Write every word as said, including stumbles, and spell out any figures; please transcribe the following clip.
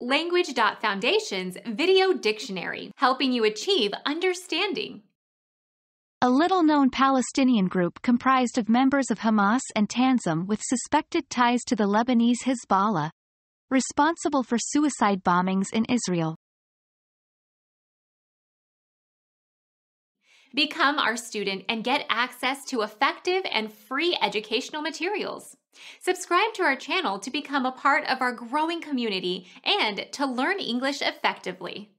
Language.Foundation's Video Dictionary, helping you achieve understanding. A little-known Palestinian group comprised of members of Hamas and Tanzim with suspected ties to the Lebanese Hizballah, responsible for suicide bombings in Israel. Become our student and get access to effective and free educational materials. Subscribe to our channel to become a part of our growing community and to learn English effectively.